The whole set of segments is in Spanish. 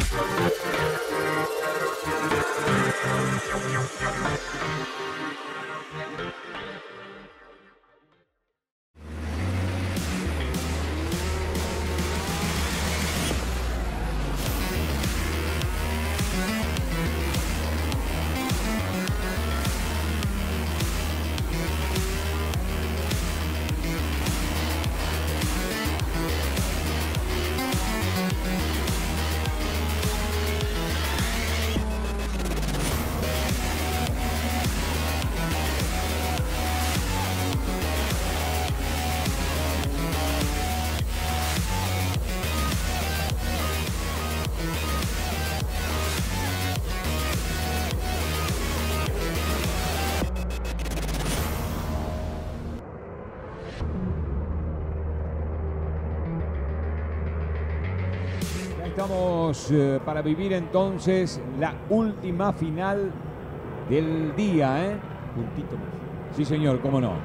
Estamos para vivir entonces la última final del día, ¿eh? Puntito más. Sí, señor, cómo no.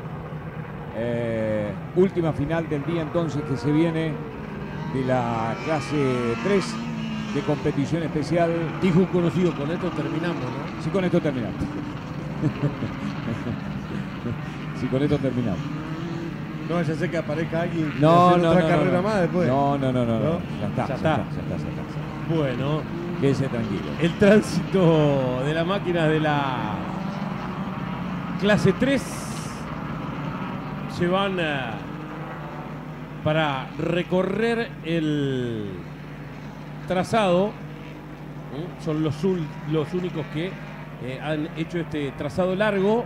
Última final del día entonces que se viene de la clase 3 de competición especial. Dijo conocido, con esto terminamos, ¿no? Sí, con esto terminamos. Sí, con esto terminamos. No vaya a ser que aparezca alguien y No, hacer no, otra no, carrera no. más después. No. Ya está, ¿No? ya está. Bueno, Quédese tranquilo. el tránsito de la máquina de la clase 3 se van para recorrer el trazado. Son los únicos que han hecho este trazado largo,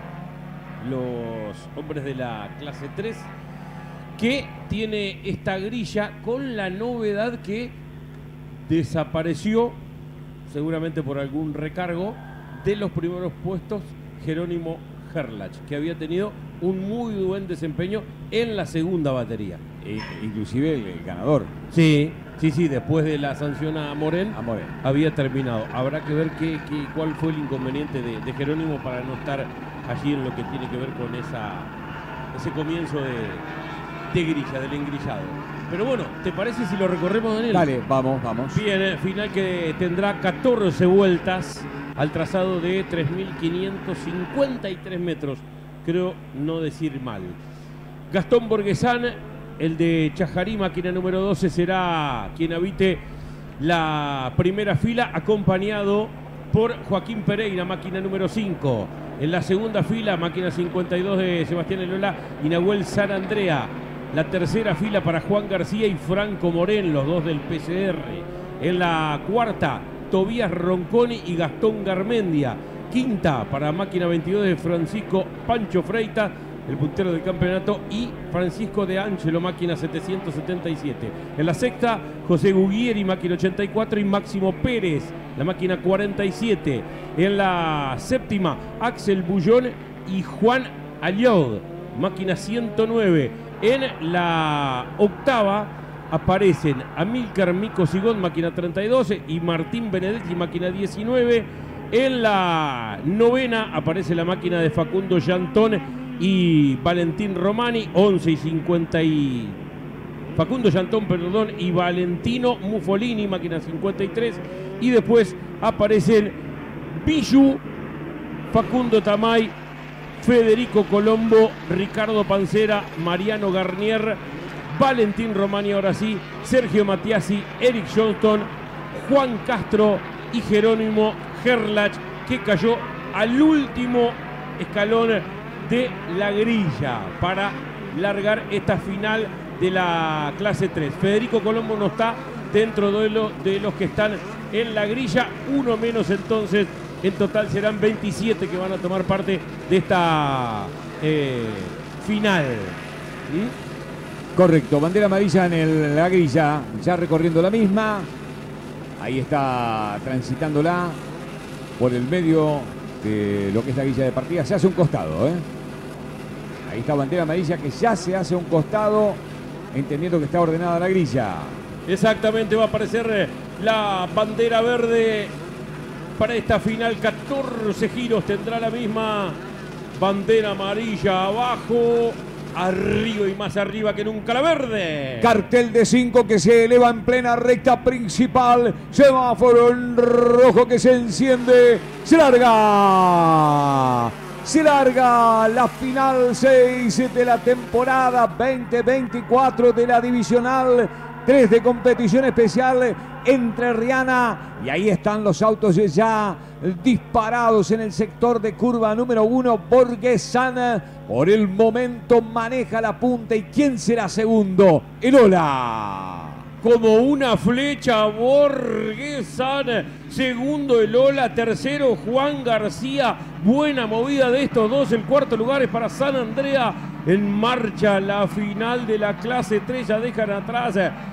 los hombres de la clase 3, que tiene esta grilla con la novedad que desapareció, seguramente por algún recargo, de los primeros puestos Jerónimo Herlach, que había tenido un muy buen desempeño en la segunda batería. Inclusive el ganador. Sí, después de la sanción a Morén, A había terminado. Habrá que ver cuál fue el inconveniente de Jerónimo para no estar allí en lo que tiene que ver con ese comienzo de grilla, del engrillado. Pero bueno, ¿te parece si lo recorremos, Daniel? Dale, vamos. Bien, final que tendrá 14 vueltas al trazado de 3.553 metros. Creo no decir mal. Gastón Borguesán, el de Chajarí, máquina número 12, será quien habite la primera fila, acompañado por Joaquín Pereira, máquina número 5. En la segunda fila, máquina 52 de Sebastián Elola y Nahuel San Andrea. La tercera fila para Juan García y Franco Morén, los dos del PCR. En la cuarta, Tobías Ronconi y Gastón Garmendia. Quinta para máquina 22 de Francisco Pancho Freita, el puntero del campeonato, y Francisco de Ángelo, máquina 777. En la sexta, José Guguieri, máquina 84, y Máximo Pérez, la máquina 47. En la séptima, Axel Bullón y Juan Aliod, máquina 109. En la octava aparecen Amílcar Mico Sigón, máquina 32, y Martín Benedetti, máquina 19. En la novena aparece la máquina de Facundo Llantón y Valentín Romani, 11 y 50 y... Facundo Llantón, perdón, y Valentino Mufolini, máquina 53. Y después aparecen Billu, Facundo Tamay, Federico Colombo, Ricardo Pancera, Mariano Garnier, Valentín Romani, ahora sí, Sergio Matiasi, Eric Johnston, Juan Castro y Jerónimo Herlach, que cayó al último escalón de la grilla para largar esta final de la clase 3. Federico Colombo no está dentro de los que están en la grilla, uno menos entonces. En total serán 27 que van a tomar parte de esta final. Correcto, bandera amarilla en la grilla, ya recorriendo la misma. Ahí está transitándola por el medio de lo que es la grilla de partida. Se hace un costado, ¿eh? Ahí está bandera amarilla que ya se hace un costado, entendiendo que está ordenada la grilla. Exactamente, va a aparecer la bandera verde para esta final. 14 giros tendrá la misma bandera amarilla abajo. arriba y más arriba que nunca la verde. Cartel de 5 que se eleva en plena recta principal. Semáforo en rojo que se enciende. Se larga. Se larga la final 6 de la temporada 2024 de la divisional 3 de competición especial entrerriana. Y ahí están los autos ya disparados en el sector de curva número 1. Borgesan por el momento maneja la punta. ¿Y quién será segundo? Elola. Como una flecha, Borgesan. Segundo, Elola. Tercero, Juan García. Buena movida de estos dos. El cuarto lugar es para San Andrea. En marcha la final de la clase 3. Ya dejan atrás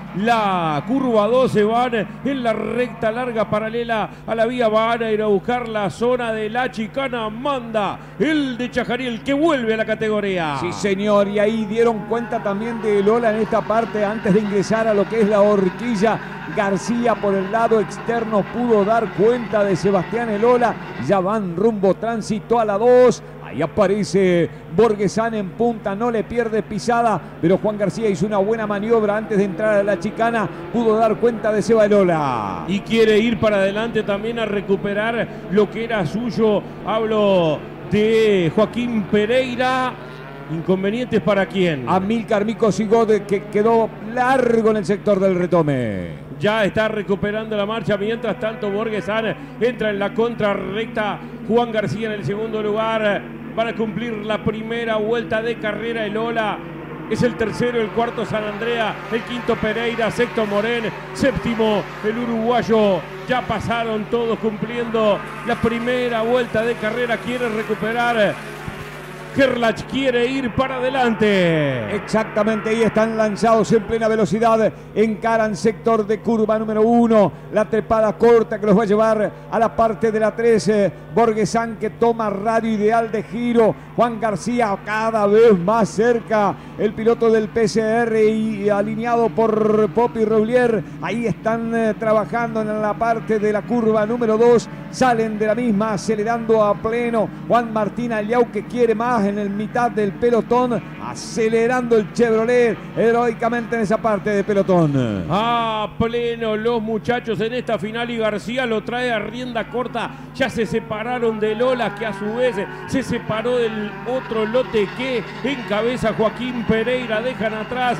la curva 12. Van en la recta larga paralela a la vía. Van a ir a buscar la zona de la chicana. Manda el de Chajarí, el que vuelve a la categoría. Sí, señor. Y ahí dieron cuenta también de Elola en esta parte antes de ingresar a lo que es la horquilla. García por el lado externo pudo dar cuenta de Sebastián Elola. Ya van rumbo tránsito a la 2. Ahí aparece Borgesan en punta, no le pierde pisada, pero Juan García hizo una buena maniobra antes de entrar a la chicana, pudo dar cuenta de Seba Elola. Y quiere ir para adelante también a recuperar lo que era suyo. Hablo de Joaquín Pereira. ¿Inconvenientes para quién? Amílcar Mico Sigod, que quedó largo en el sector del retome. Ya está recuperando la marcha. Mientras tanto, Borgesan entra en la contrarrecta. Juan García en el segundo lugar para cumplir la primera vuelta de carrera. Elola es el tercero, el cuarto San Andrea, el quinto Pereira, sexto Morén, séptimo el uruguayo. Ya pasaron todos cumpliendo la primera vuelta de carrera. Quiere recuperar. Gerlach quiere ir para adelante. Exactamente, ahí están lanzados en plena velocidad. Encaran sector de curva número 1. La trepada corta que los va a llevar a la parte de la 13. Borgesan que toma radio ideal de giro. Juan García cada vez más cerca. El piloto del PCR y alineado por Popi Roulier. Ahí están trabajando en la parte de la curva número 2. Salen de la misma acelerando a pleno. Juan Martín Aliau que quiere más en el mitad del pelotón, acelerando el Chevrolet heroicamente en esa parte de pelotón. A pleno los muchachos en esta final y García lo trae a rienda corta. Ya se separaron de Lola, que a su vez se separó del otro lote que encabeza Joaquín Pereira. Dejan atrás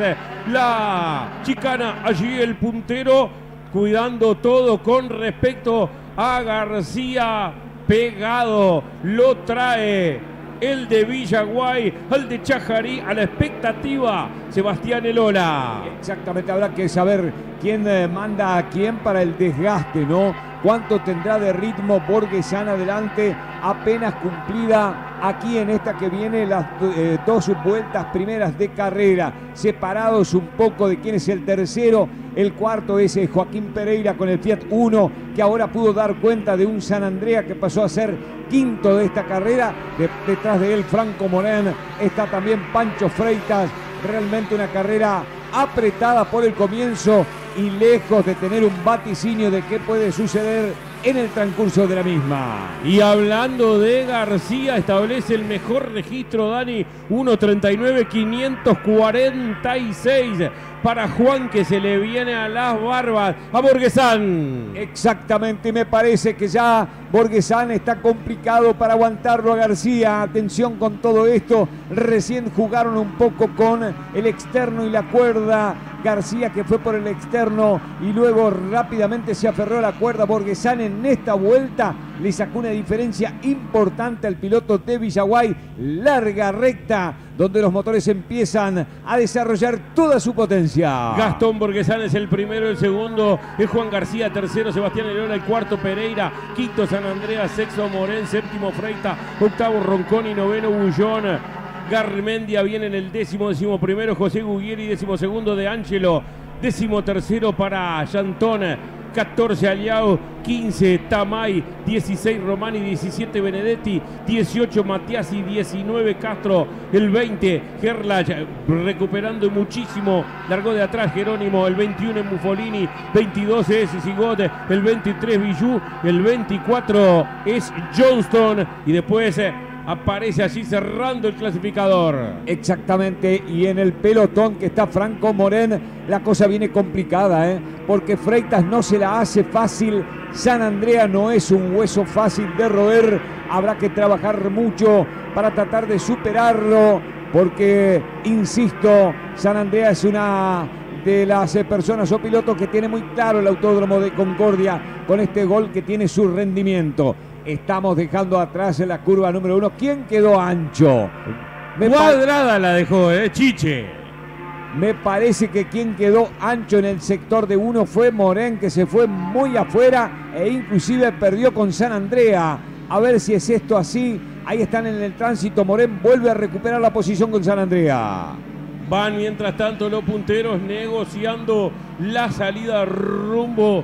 la chicana, allí el puntero cuidando todo con respecto a García. Pegado lo trae el de Villaguay, al de Chajarí, a la expectativa Sebastián Elola. Exactamente, habrá que saber quién manda a quién para el desgaste, ¿no? Cuánto tendrá de ritmo Borgesan adelante, apenas cumplida aquí en esta que viene las dos vueltas primeras de carrera, separados un poco de quién es el tercero. El cuarto es Joaquín Pereira con el Fiat Uno, que ahora pudo dar cuenta de un San Andrea que pasó a ser quinto de esta carrera. Detrás de él Franco Morén, está también Pancho Freitas. Realmente una carrera apretada por el comienzo y lejos de tener un vaticinio de qué puede suceder en el transcurso de la misma. Y hablando de García, establece el mejor registro, Dani, 1:39.546 para Juan, que se le viene a las barbas a Borgesan. Exactamente, me parece que ya Borgesan está complicado para aguantarlo a García. Atención con todo esto, recién jugaron un poco con el externo y la cuerda. García que fue por el externo y luego rápidamente se aferró a la cuerda. Borgesan en esta vuelta le sacó una diferencia importante al piloto de Villaguay. Larga recta donde los motores empiezan a desarrollar toda su potencia. Gastón Borgesan es el primero, el segundo es Juan García, tercero Sebastián Elola, el cuarto Pereira, quinto San Andrea, sexto Morén, séptimo Freita, octavo Ronconi, noveno Bullón. Garmendia viene en el décimo primero, José Guglieri, décimo segundo de Angelo, décimo tercero para Yantón, 14 Aliao, 15 Tamay, 16 Romani, 17 Benedetti, 18 Matiasi, 19 Castro, el 20 Gerlach, recuperando muchísimo, largó de atrás Jerónimo, el 21 en Buffolini, 22 es Sigot, el 23 Villú, el 24 es Johnston y después aparece allí cerrando el clasificador. Exactamente, y en el pelotón que está Franco Morén, la cosa viene complicada, porque Freitas no se la hace fácil. San Andrea no es un hueso fácil de roer, habrá que trabajar mucho para tratar de superarlo, porque, insisto, San Andrea es una de las personas o pilotos que tiene muy claro el Autódromo de Concordia con este gol que tiene su rendimiento. Estamos dejando atrás en la curva número 1. ¿Quién quedó ancho? Cuadrada la dejó, Chiche. Me parece que quien quedó ancho en el sector de 1 fue Morén, que se fue muy afuera e inclusive perdió con San Andrea. A ver si es esto así. Ahí están en el tránsito. Morén vuelve a recuperar la posición con San Andrea. Van mientras tanto los punteros negociando la salida rumbo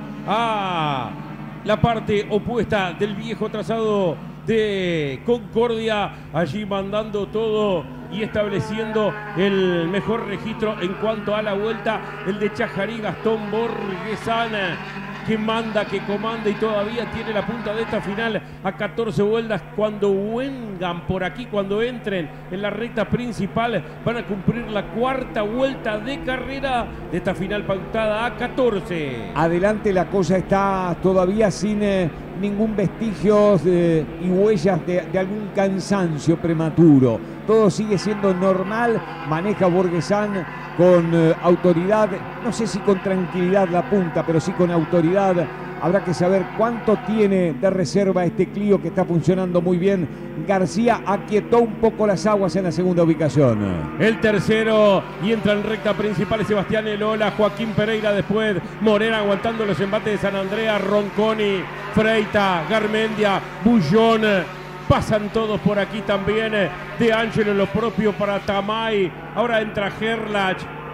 a la parte opuesta del viejo trazado de Concordia, allí mandando todo y estableciendo el mejor registro en cuanto a la vuelta, el de Chajarí, Gastón Borgesán, que manda, que comanda y todavía tiene la punta de esta final a 14 vueltas. Cuando vengan por aquí, cuando entren en la recta principal, van a cumplir la cuarta vuelta de carrera de esta final pautada a 14. Adelante la cosa está todavía sin ningún vestigio y huellas de algún cansancio prematuro. Todo sigue siendo normal, maneja Borgesán con autoridad, no sé si con tranquilidad la punta, pero sí con autoridad. Habrá que saber cuánto tiene de reserva este Clio que está funcionando muy bien. García aquietó un poco las aguas en la segunda ubicación. El tercero y entra en recta principal Sebastián Elola, Joaquín Pereira después, Morena aguantando los embates de San Andrea, Ronconi, Freita, Garmendia, Bullón. Pasan todos por aquí también. De Ángelo lo propio para Tamay. Ahora entra Gerlach,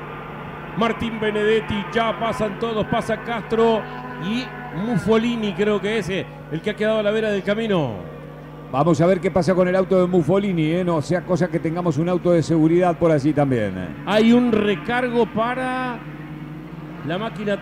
Martín Benedetti, ya pasan todos, pasa Castro y Muffolini, creo que es el que ha quedado a la vera del camino. Vamos a ver qué pasa con el auto de Muffolini, no sea cosa que tengamos un auto de seguridad por allí también. Hay un recargo para la máquina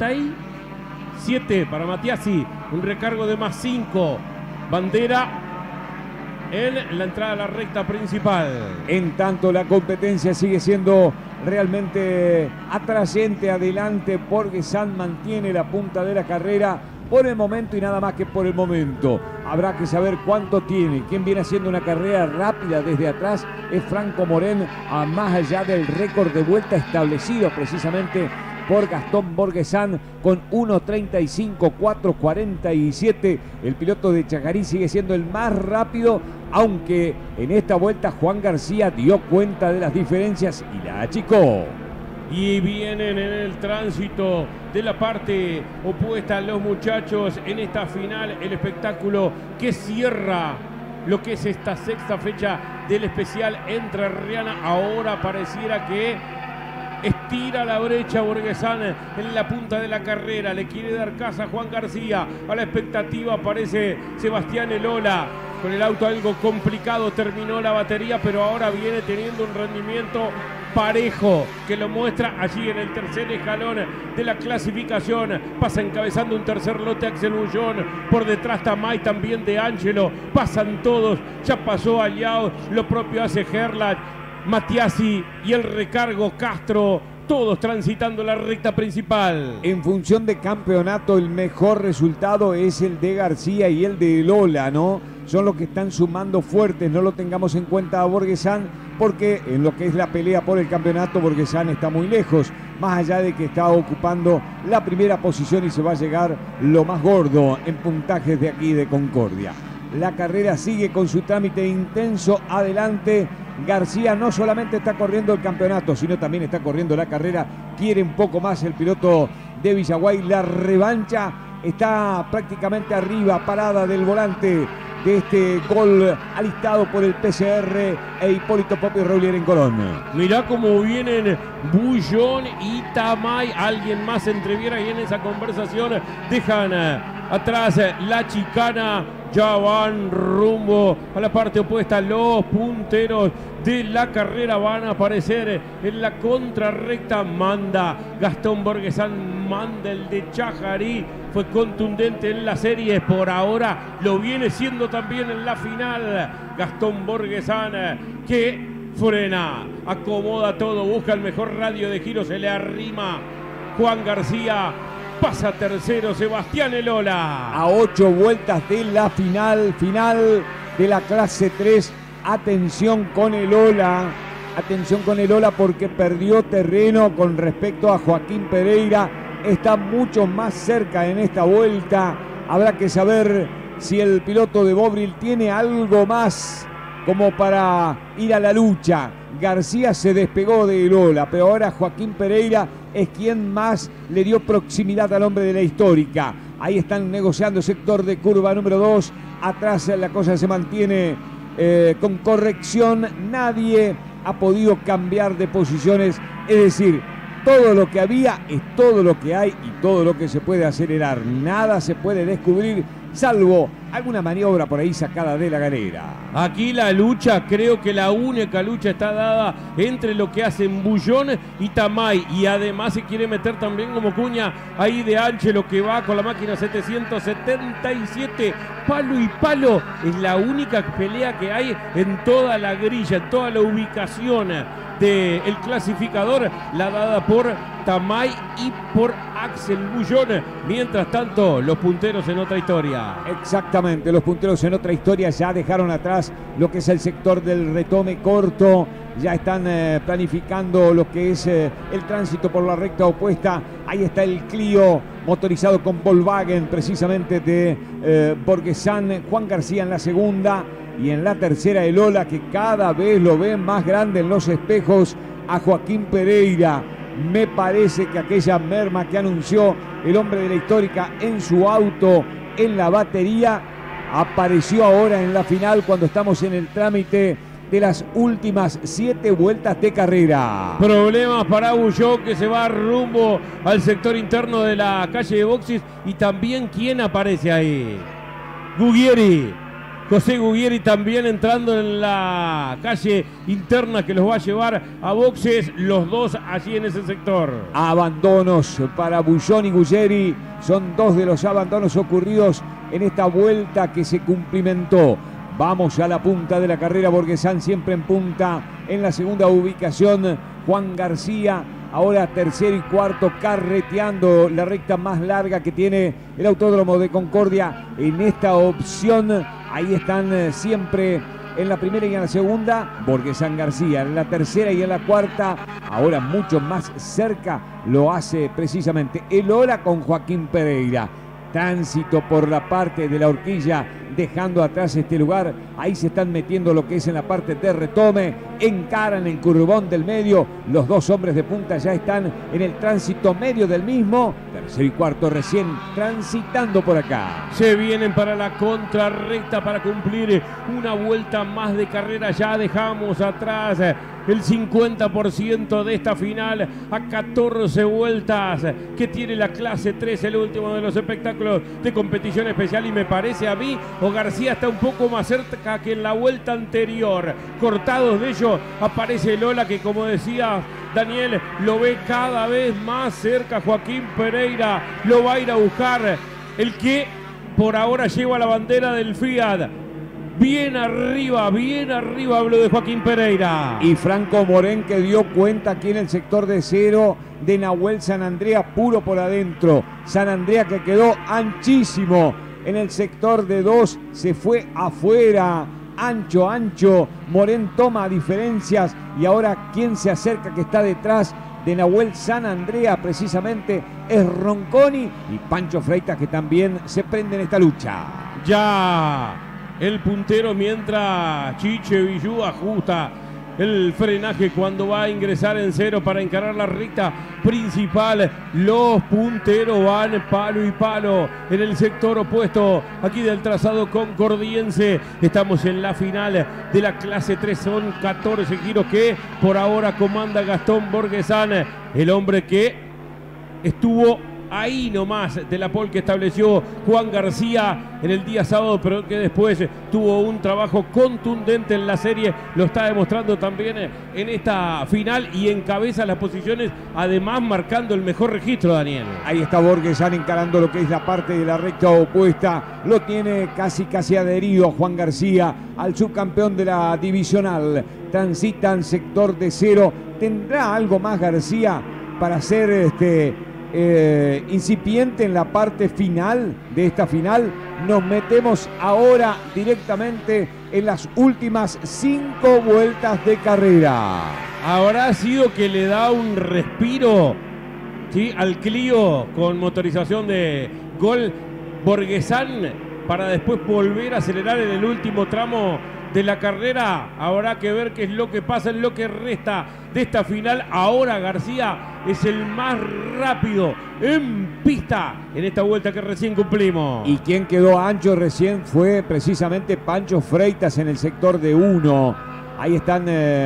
37 para Matiasi, un recargo de +5. Bandera en la entrada a la recta principal. En tanto la competencia sigue siendo realmente atrayente. Adelante, Borgesán mantiene la punta de la carrera por el momento y nada más que por el momento. Habrá que saber cuánto tiene. Quien viene haciendo una carrera rápida desde atrás es Franco Morén, a más allá del récord de vuelta establecido precisamente por Gastón Borgesán con 1.35.447. El piloto de Chajarí sigue siendo el más rápido, aunque en esta vuelta Juan García dio cuenta de las diferencias y la achicó. Y vienen en el tránsito de la parte opuesta los muchachos en esta final, el espectáculo que cierra lo que es esta sexta fecha del especial entrerriana. Ahora pareciera que estira la brecha Borgesán en la punta de la carrera, le quiere dar casa a Juan García. A la expectativa aparece Sebastián Elola. Con el auto algo complicado terminó la batería, pero ahora viene teniendo un rendimiento parejo que lo muestra allí en el tercer escalón de la clasificación. Pasa encabezando un tercer lote Axel Bullón, por detrás Tamay, también de Ángelo. Pasan todos, ya pasó Aliao, lo propio hace Gerlach, Matiasi y el recargo Castro, todos transitando la recta principal. En función de campeonato, el mejor resultado es el de García y el de Lola, ¿no? Son los que están sumando fuertes. No lo tengamos en cuenta a Borgesán, porque en lo que es la pelea por el campeonato, Borgesán está muy lejos, más allá de que está ocupando la primera posición y se va a llegar lo más gordo en puntajes de aquí de Concordia. La carrera sigue con su trámite intenso adelante. García no solamente está corriendo el campeonato, sino también está corriendo la carrera. Quiere un poco más el piloto de Villaguay. La revancha está prácticamente arriba, parada del volante de este gol alistado por el PCR e Hipólito Popi Roulier en Colón. Mirá cómo vienen Bullón y Tamay. Alguien más entreviera ahí en esa conversación. Dejan atrás la chicana. Ya van rumbo a la parte opuesta. Los punteros de la carrera van a aparecer en la contrarrecta. Manda Gastón Borgesán, manda el de Chajarí. fue contundente en las series, por ahora lo viene siendo también en la final. Gastón Borgesán, que frena, acomoda todo, busca el mejor radio de giro, se le arrima Juan García, pasa tercero Sebastián Elola. A 8 vueltas de la final de la clase 3. Atención con Elola porque perdió terreno con respecto a Joaquín Pereira. Está mucho más cerca en esta vuelta. Habrá que saber si el piloto de Bobril tiene algo más como para ir a la lucha. García se despegó de Elola, pero ahora Joaquín Pereira es quien más le dio proximidad al hombre de la histórica. Ahí están negociando sector de curva número 2. Atrás la cosa se mantiene con corrección. Nadie ha podido cambiar de posiciones. Es decir, todo lo que había es todo lo que hay y todo lo que se puede acelerar. Nada se puede descubrir, salvo alguna maniobra por ahí sacada de la galera. Aquí la lucha, creo que la única lucha está dada entre lo que hacen Bullón y Tamay. Y además se quiere meter también como cuña ahí de Angelo, que va con la máquina 777. Palo y palo. Es la única pelea que hay en toda la grilla, en toda la ubicación del clasificador, la dada por Tamay y por Axel Bullón. Mientras tanto, los punteros en otra historia. Exactamente, los punteros en otra historia ya dejaron atrás lo que es el sector del retome corto. Ya están planificando lo que es el tránsito por la recta opuesta. Ahí está el Clio motorizado con Volkswagen, precisamente de Borgesán. Juan García en la segunda. Y en la tercera Elola, que cada vez lo ven más grande en los espejos a Joaquín Pereira. Me parece que aquella merma que anunció el hombre de la histórica en su auto, en la batería, apareció ahora en la final cuando estamos en el trámite de las últimas 7 vueltas de carrera. Problemas para Bullón, que se va rumbo al sector interno de la calle de boxes. Y también, ¿quién aparece ahí? Guglieri. José Guglieri también entrando en la calle interna que los va a llevar a boxes, los dos allí en ese sector. Abandonos para Bullón y Guglieri, son 2 de los abandonos ocurridos en esta vuelta que se cumplimentó. Vamos a la punta de la carrera, Borgesán siempre en punta, en la segunda ubicación Juan García, ahora tercero y cuarto, carreteando la recta más larga que tiene el Autódromo de Concordia en esta opción. Ahí están siempre en la primera y en la segunda, Borgesán García. En la tercera y en la cuarta, ahora mucho más cerca, lo hace precisamente Elola con Joaquín Pereira. Tránsito por la parte de la horquilla, dejando atrás este lugar. Ahí se están metiendo lo que es en la parte de retome. Encaran el curvón del medio. Los dos hombres de punta ya están en el tránsito medio del mismo. Tercero y cuarto recién transitando por acá. Se vienen para la contrarrecta para cumplir una vuelta más de carrera. Ya dejamos atrás el 50% de esta final a 14 vueltas que tiene la clase 3, el último de los espectáculos de competición especial. Y me parece a mí, o García está un poco más cerca que en la vuelta anterior. Cortados de ello aparece Lola, que como decía Daniel, lo ve cada vez más cerca. Joaquín Pereira lo va a ir a buscar, el que por ahora lleva la bandera del Fiat. Bien arriba hablo de Joaquín Pereira. Y Franco Morén, que dio cuenta aquí en el sector de cero de Nahuel San Andrea, puro por adentro. San Andrea que quedó anchísimo en el sector de 2, se fue afuera. Ancho. Morén toma diferencias y ahora quien se acerca, que está detrás de Nahuel San Andrea precisamente, es Ronconi y Pancho Freitas, que también se prende en esta lucha. Ya el puntero, mientras Chiche Villú ajusta el frenaje cuando va a ingresar en cero para encarar la recta principal. Los punteros van palo y palo en el sector opuesto aquí del trazado concordiense. Estamos en la final de la clase 3, son 14 giros que por ahora comanda Gastón Borgesán, el hombre que estuvo ahí nomás de la pole que estableció Juan García en el día sábado, pero que después tuvo un trabajo contundente en la serie, lo está demostrando también en esta final y encabeza las posiciones, además marcando el mejor registro, Daniel. Ahí está Borguesán encarando lo que es la parte de la recta opuesta, lo tiene casi adherido Juan García al subcampeón de la divisional. Transitan sector de cero. ¿Tendrá algo más García para ser incipiente en la parte final de esta final? Nos metemos ahora directamente en las últimas 5 vueltas de carrera. Habrá sido que le da un respiro, ¿sí?, al Clio con motorización de Gol Borguesán para después volver a acelerar en el último tramo de la carrera. Habrá que ver qué es lo que pasa en lo que resta de esta final. Ahora García es el más rápido en pista en esta vuelta que recién cumplimos. Y quien quedó ancho recién fue precisamente Pancho Freitas en el sector de 1. Ahí están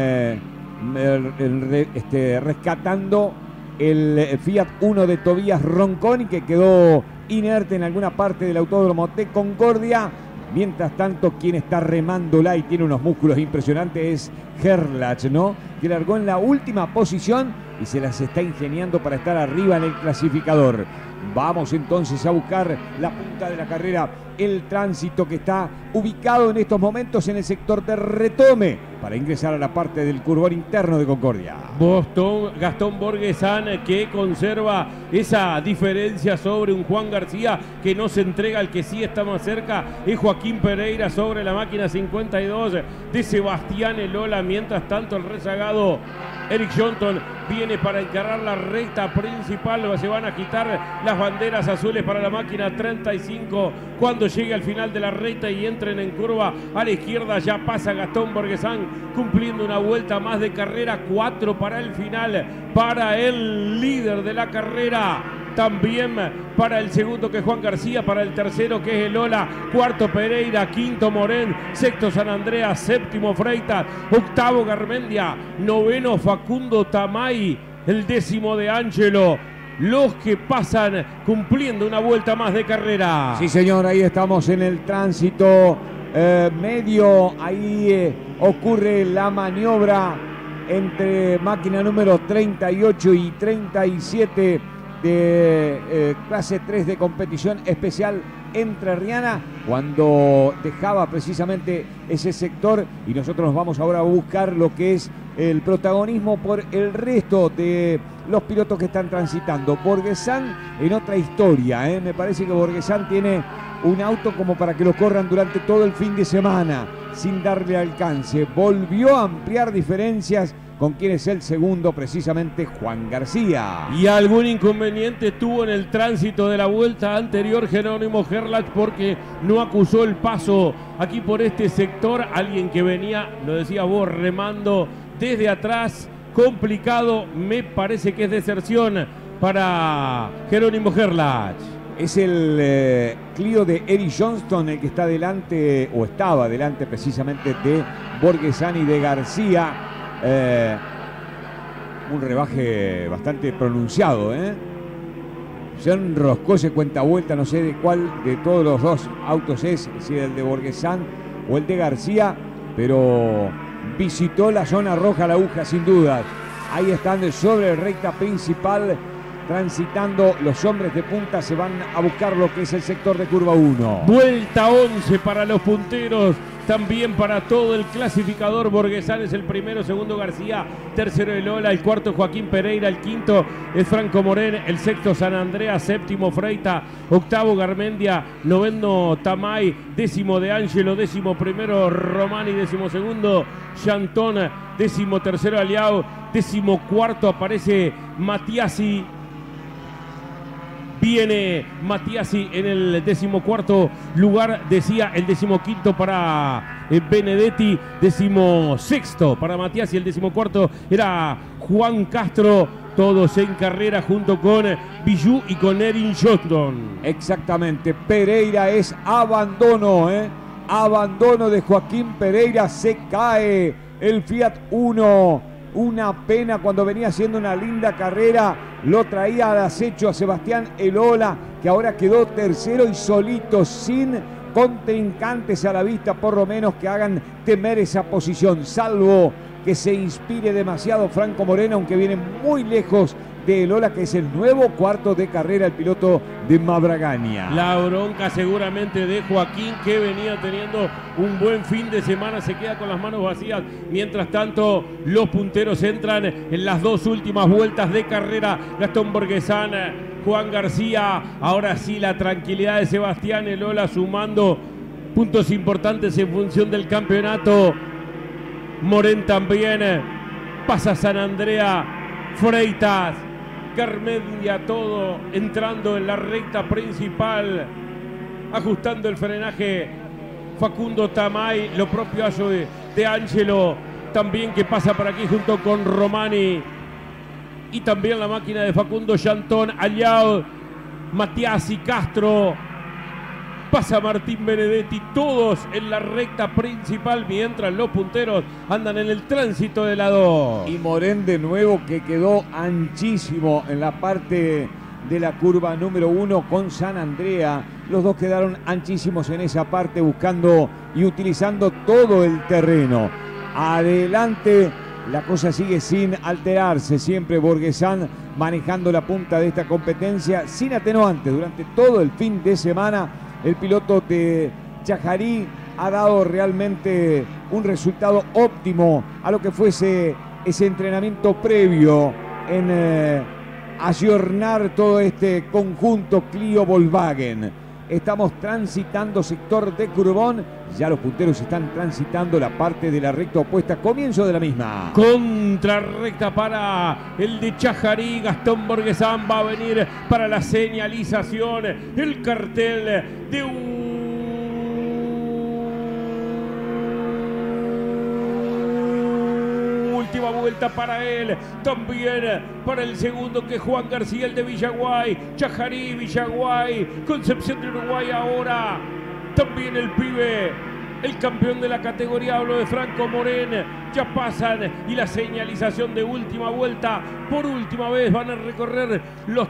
rescatando el Fiat Uno de Tobías Ronconi, que quedó inerte en alguna parte del autódromo de Concordia. Mientras tanto, quien está remándola y tiene unos músculos impresionantes es Gerlach, ¿no? Que largó en la última posición y se las está ingeniando para estar arriba en el clasificador. Vamos entonces a buscar la punta de la carrera, el tránsito que está ubicado en estos momentos en el sector de retome para ingresar a la parte del curvón interno de Concordia. Gastón Borguesán, que conserva esa diferencia sobre un Juan García que no se entrega. Al que sí está más cerca es Joaquín Pereira sobre la máquina 52 de Sebastián Elola. Mientras tanto, el rezagado Eric Johnson viene para encarar la recta principal. Se van a quitar las banderas azules para la máquina 35 cuando llegue al final de la recta y entren en curva a la izquierda. Ya pasa Gastón Borguesán cumpliendo una vuelta más de carrera. 4 para el final, para el líder de la carrera. También para el segundo, que es Juan García, para el tercero, que es Elola, cuarto Pereira, quinto Morén, sexto San Andreas, séptimo Freitas, octavo Garmendia, noveno Facundo Tamay, el décimo de Ángelo. Los que pasan cumpliendo una vuelta más de carrera. Sí, señor, ahí estamos en el tránsito medio. Ahí ocurre la maniobra entre máquina número 38 y 37 de clase 3 de competición especial entrerriana, cuando dejaba precisamente ese sector, y nosotros nos vamos ahora a buscar lo que es el protagonismo por el resto de los pilotos que están transitando. Borguesán en otra historia, me parece que Borguesán tiene un auto como para que lo corran durante todo el fin de semana sin darle alcance. Volvió a ampliar diferencias con quien es el segundo, precisamente Juan García. Y algún inconveniente tuvo en el tránsito de la vuelta anterior Jerónimo Gerlach, porque no acusó el paso aquí por este sector. Alguien que venía, lo decías vos, remando desde atrás, complicado. Me parece que es deserción para Jerónimo Gerlach. Es el Clio de Eric Johnston el que está delante, o estaba delante precisamente de Borguesán y de García. Un rebaje bastante pronunciado, se enroscó ese cuenta vuelta, no sé de cuál de todos los dos autos es, si el de Borguesán o el de García, pero visitó la zona roja la aguja sin dudas. Ahí están sobre recta principal transitando los hombres de punta. Se van a buscar lo que es el sector de curva 1. Vuelta 11 para los punteros, también para todo el clasificador. Borguesán es el primero, segundo García, tercero Elola, el cuarto Joaquín Pereira, el quinto es Franco Morén, el sexto San Andreas, séptimo Freita, octavo Garmendia, noveno Tamay, décimo de Ángelo, décimo primero Romani, décimo segundo Chantón, décimo tercero Aliao, décimo cuarto aparece Matiasi. Viene Matiasi en el 14º lugar, decía el 15º para Benedetti, 16º para Matiasi, el 14º era Juan Castro, todos en carrera junto con Bijú y con Erin Johnson. Exactamente, Pereira es abandono, abandono de Joaquín Pereira, se cae el Fiat Uno. Una pena cuando venía haciendo una linda carrera lo traía al acecho a Sebastián Elola, que ahora quedó tercero y solito, sin contrincantes a la vista, por lo menos que hagan temer esa posición, salvo que se inspire demasiado Franco Moreno, aunque viene muy lejos de Elola, que es el nuevo cuarto de carrera, el piloto de Mabragania. La bronca seguramente de Joaquín, que venía teniendo un buen fin de semana, se queda con las manos vacías. Mientras tanto, los punteros entran en las dos últimas vueltas de carrera. Gastón Borguesán, Juan García, ahora sí la tranquilidad de Sebastián Elola, sumando puntos importantes en función del campeonato. Morén también, pasa San Andrea, Freitas, Garmendia, todo entrando en la recta principal, ajustando el frenaje Facundo Tamay, lo propio Ayo de Angelo, también que pasa por aquí junto con Romani, y también la máquina de Facundo Llantón, Aliao, Matías y Castro, pasa Martín Benedetti, todos en la recta principal, mientras los punteros andan en el tránsito de la 2. Y Morén de nuevo, que quedó anchísimo en la parte de la curva número 1 con San Andrea. Los dos quedaron anchísimos en esa parte, buscando y utilizando todo el terreno. Adelante, la cosa sigue sin alterarse, siempre Borguesán manejando la punta de esta competencia, sin atenuantes durante todo el fin de semana. El piloto de Chajarí ha dado realmente un resultado óptimo a lo que fuese ese entrenamiento previo en ayornar todo este conjunto Clio Volkswagen. Estamos transitando sector de Curbón, ya los punteros están transitando la parte de la recta opuesta, comienzo de la misma. Contrarrecta para el de Chajarí, Gastón Borguesán va a venir para la señalización, el cartel de última vuelta para él, también para el segundo, que es Juan García, el de Villaguay, Chajarí, Villaguay, Concepción de Uruguay ahora, también el pibe, el campeón de la categoría, hablo de Franco Morén, ya pasan, y la señalización de última vuelta, por última vez van a recorrer los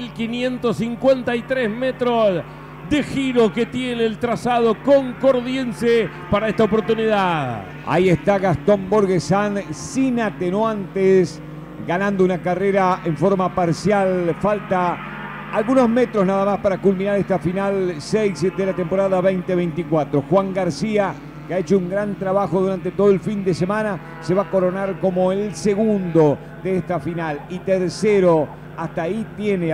3.553 metros de giro que tiene el trazado concordiense para esta oportunidad. Ahí está Gastón Borguesán sin atenuantes, ganando una carrera en forma parcial. Falta algunos metros nada más para culminar esta final 6 de la temporada 2024. Juan García, que ha hecho un gran trabajo durante todo el fin de semana, se va a coronar como el segundo de esta final, y tercero. Hasta ahí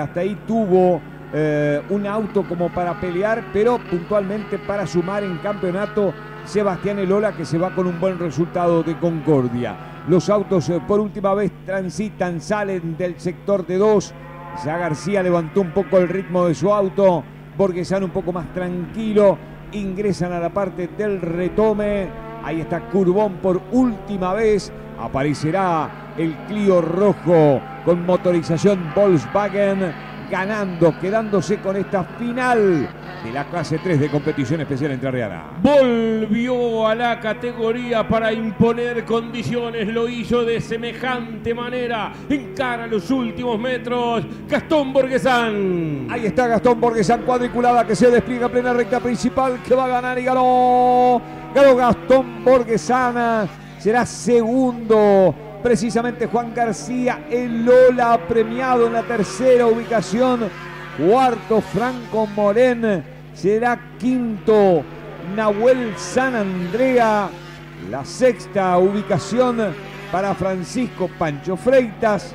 tuvo un auto como para pelear, pero puntualmente para sumar en campeonato Sebastián Elola, que se va con un buen resultado de Concordia. Los autos por última vez transitan, salen del sector de 2. Ya García levantó un poco el ritmo de su auto, Borguesán un poco más tranquilo, ingresan a la parte del retome. Ahí está Curbón por última vez, aparecerá el Clio rojo con motorización Volkswagen, ganando, quedándose con esta final de la clase 3 de competición especial entrerriana. Volvió a la categoría para imponer condiciones, lo hizo de semejante manera, encara los últimos metros Gastón Borguesán. Ahí está Gastón Borguesán, cuadriculada que se despliega en plena recta principal, que va a ganar, y ganó Gastón Borguesán, será segundo. Precisamente Juan García, Elola premiado en la tercera ubicación. Cuarto Franco Morén, será quinto Nahuel San Andrea. La sexta ubicación para Francisco Pancho Freitas.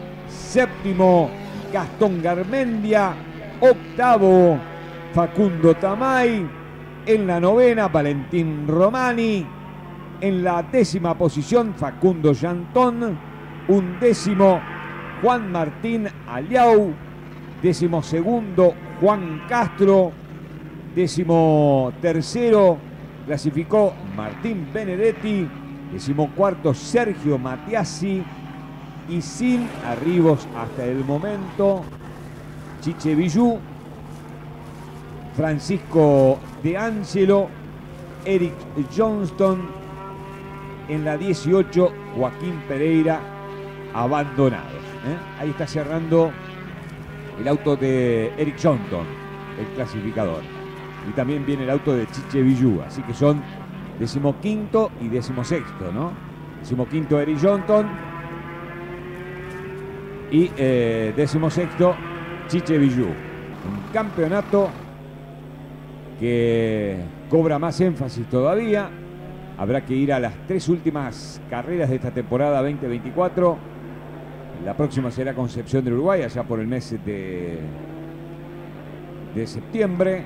Séptimo Gastón Garmendia. Octavo Facundo Tamay. En la novena Valentín Romani. En la décima posición Facundo Llantón, undécimo Juan Martín Aliau, décimo segundo Juan Castro, décimo tercero clasificó Martín Benedetti, décimo cuarto Sergio Matiasi, y sin arribos hasta el momento Chiche Villú, Francisco De Angelo, Eric Johnston. En la 18, Joaquín Pereira, abandonados. Ahí está cerrando el auto de Eric Johnson, el clasificador. Y también viene el auto de Chiche Villú, así que son 15º y 16º, ¿no? 15º Eric Johnson y 16º Chiche Villú. Un campeonato que cobra más énfasis todavía. Habrá que ir a las 3 últimas carreras de esta temporada 2024. La próxima será Concepción del Uruguay, allá por el mes de septiembre.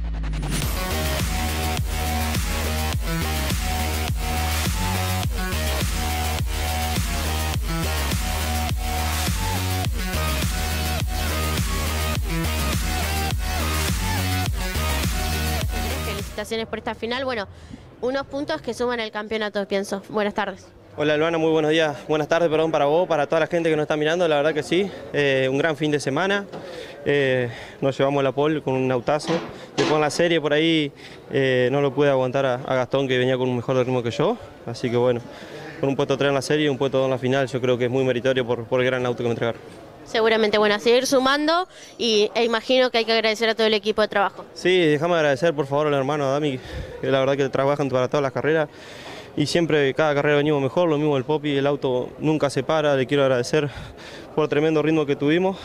Felicitaciones por esta final. Bueno, unos puntos que suman al campeonato, pienso. Buenas tardes. Hola Luana, muy buenos días. Buenas tardes, perdón, para vos, para toda la gente que nos está mirando, la verdad que sí. Un gran fin de semana. Nos llevamos la pole con un autazo. Después en la serie por ahí no lo pude aguantar a Gastón, que venía con un mejor ritmo que yo. Así que bueno, con un puesto 3 en la serie y un puesto 2 en la final, yo creo que es muy meritorio por el gran auto que me entregaron. Seguramente, bueno, a seguir sumando e imagino que hay que agradecer a todo el equipo de trabajo. Sí, déjame agradecer por favor al hermano Dami, que la verdad que trabajan para todas las carreras y siempre cada carrera venimos mejor, lo mismo el Popi, el auto nunca se para, le quiero agradecer por el tremendo ritmo que tuvimos.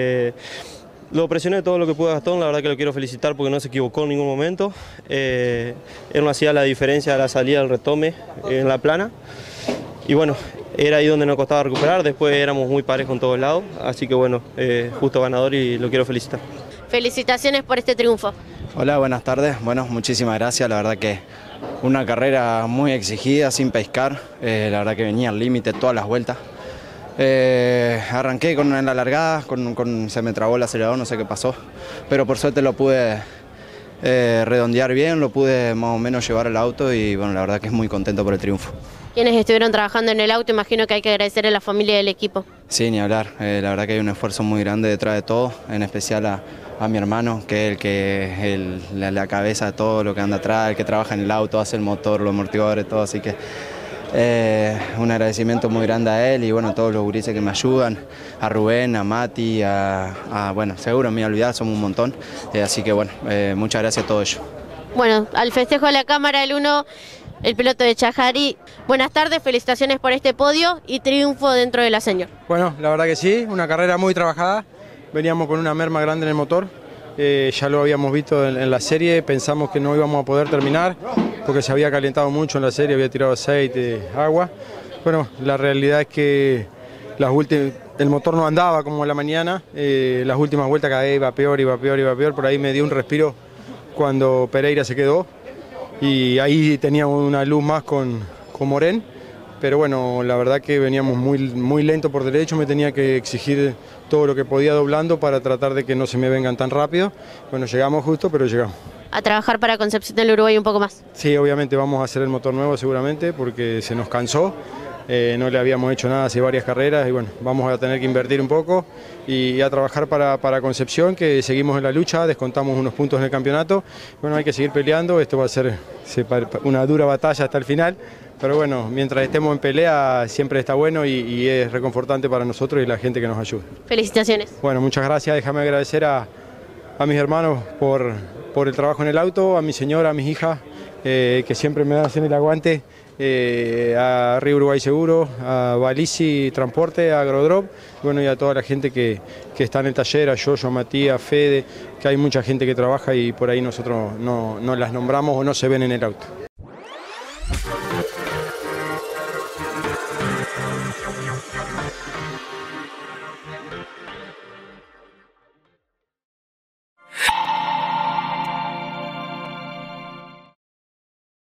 Lo presioné todo lo que pude Gastón, la verdad que lo quiero felicitar porque no se equivocó en ningún momento. Él no hacía la diferencia de la salida del retome en la plana. Y bueno, era ahí donde nos costaba recuperar, después éramos muy parejos en todos lados, así que bueno, justo ganador y lo quiero felicitar. Felicitaciones por este triunfo. Hola, buenas tardes. Bueno, muchísimas gracias, la verdad que una carrera muy exigida, sin pescar, la verdad que venía al límite todas las vueltas. Arranqué en la largada, se me trabó el acelerador, no sé qué pasó, pero por suerte lo pude redondear bien, lo pude más o menos llevar al auto y bueno, la verdad que es muy contento por el triunfo. Quienes estuvieron trabajando en el auto, imagino que hay que agradecer a la familia del equipo. Sí, ni hablar, la verdad que hay un esfuerzo muy grande detrás de todo, en especial a mi hermano, que es el que es la cabeza de todo lo que anda atrás, el que trabaja en el auto, hace el motor, los amortiguadores, todo, así que un agradecimiento muy grande a él y bueno, a todos los gurises que me ayudan, a Rubén, a Mati, bueno, seguro me voy a olvidar, somos un montón, así que bueno, muchas gracias a todos ellos. Bueno, al festejo de la cámara, el 1, el piloto de Chajari. Buenas tardes, felicitaciones por este podio y triunfo dentro de la Senior. Bueno, la verdad que sí, una carrera muy trabajada, veníamos con una merma grande en el motor, ya lo habíamos visto en la serie, pensamos que no íbamos a poder terminar porque se había calentado mucho en la serie, había tirado aceite, agua. Bueno, la realidad es que el motor no andaba como en la mañana, las últimas vueltas cada vez iba peor, por ahí me dio un respiro cuando Pereira se quedó y ahí teníamos una luz más con Morén, pero bueno, la verdad que veníamos muy lento por derecho, me tenía que exigir todo lo que podía doblando para tratar de que no se me vengan tan rápido. Bueno, llegamos justo, pero llegamos. A trabajar para Concepción del Uruguay un poco más. Sí, obviamente vamos a hacer el motor nuevo seguramente porque se nos cansó. No le habíamos hecho nada hace varias carreras y bueno, vamos a tener que invertir un poco y a trabajar para Concepción, que seguimos en la lucha, descontamos unos puntos en el campeonato. Bueno, hay que seguir peleando, esto va a ser una dura batalla hasta el final, pero bueno, mientras estemos en pelea siempre está bueno y es reconfortante para nosotros y la gente que nos ayuda. Felicitaciones. Bueno, muchas gracias, déjame agradecer a mis hermanos por el trabajo en el auto, a mi señora, a mis hijas, que siempre me hacen el aguante, a Río Uruguay Seguro, a Balisi Transporte, a Agrodrop, bueno, y a toda la gente que está en el taller, a Yoyo, a Matías, a Fede, que hay mucha gente que trabaja y por ahí nosotros no las nombramos o no se ven en el auto.